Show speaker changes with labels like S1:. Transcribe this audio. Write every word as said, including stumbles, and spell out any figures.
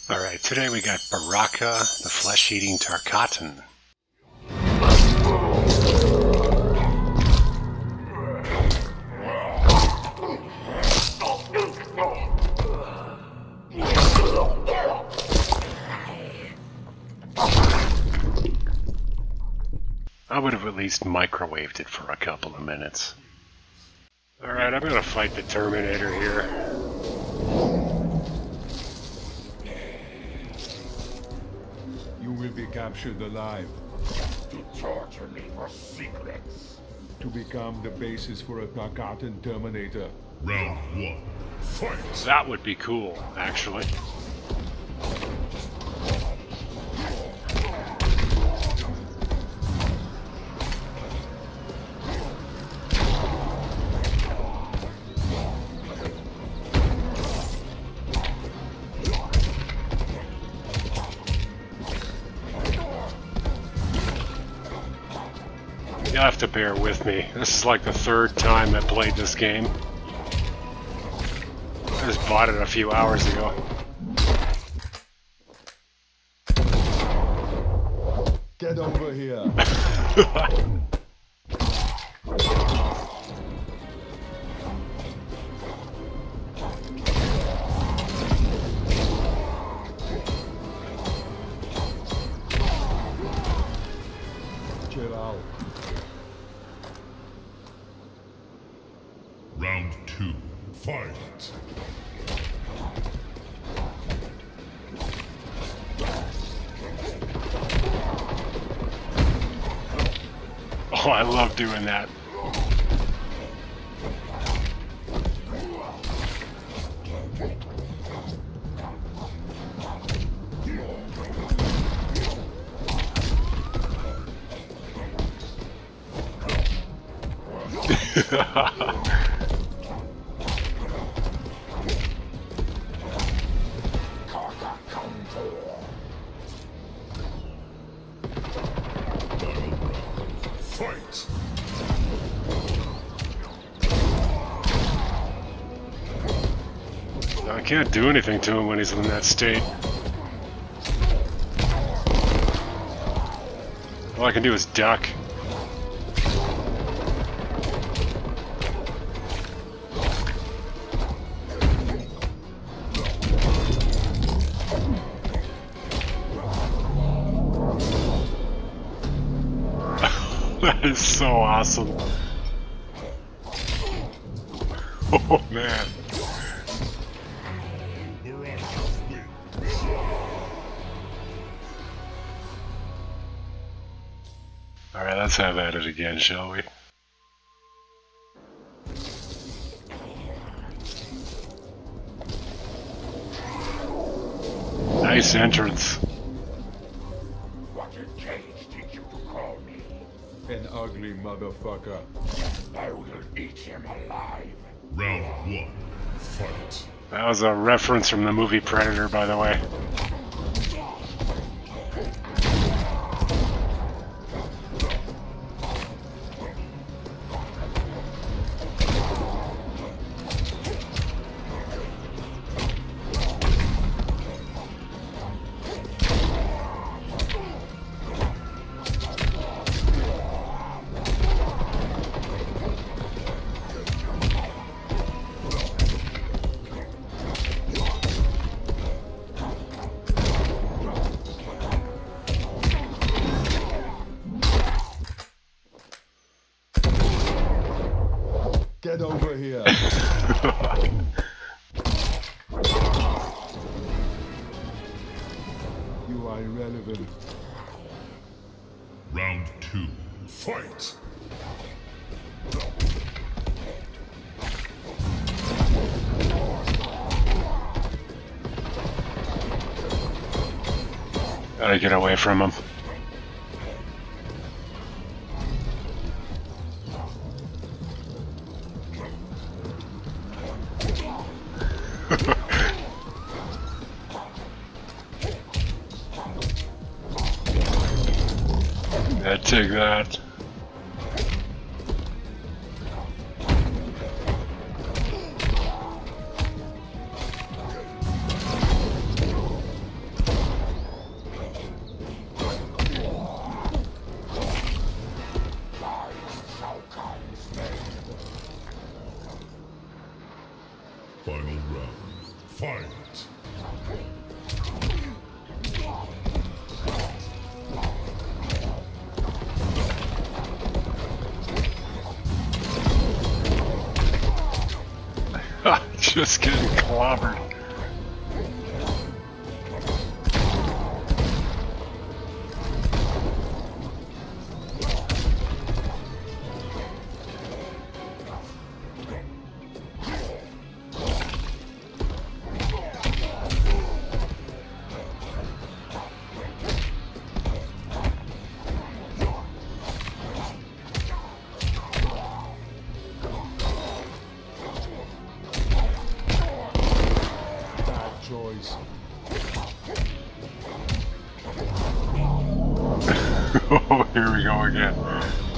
S1: Alright, today we got Baraka, the flesh-eating Tarkatan. I would have at least microwaved it for a couple of minutes. Alright, I'm gonna fight the Terminator here.
S2: You will be captured alive.
S3: To torture me for secrets.
S2: To become the basis for a Tarkatan Terminator.
S3: Round one. Fight!
S1: That would be cool, actually. You'll have to bear with me. This is like the third time I played this game. I just bought it a few hours ago.
S2: Get over here. Chill out.
S3: Round two. Fight!
S1: Oh, I love doing that.
S3: Fight!
S1: I can't do anything to him when he's in that state. All I can do is duck. That is so awesome. Oh man. Alright, let's have at it again, shall we? Nice entrance.
S3: What did Cage teach you to call me?
S2: An ugly motherfucker.
S3: I will eat him alive. Round one. Fight!
S1: That was a reference from the movie Predator, by the way.
S2: Get over here. You are irrelevant.
S3: Round two. Fight!
S1: Gotta get away from him. Yeah, take that. Just getting clobbered.
S2: Choice.
S1: Oh, here we go again.